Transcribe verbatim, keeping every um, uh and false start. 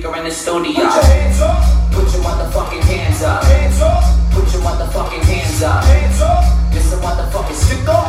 speaker in the studio. Put your hands up. Put your motherfucking hands up. Hands up. Put your motherfucking hands up. Hands up. This a motherfucking stick up.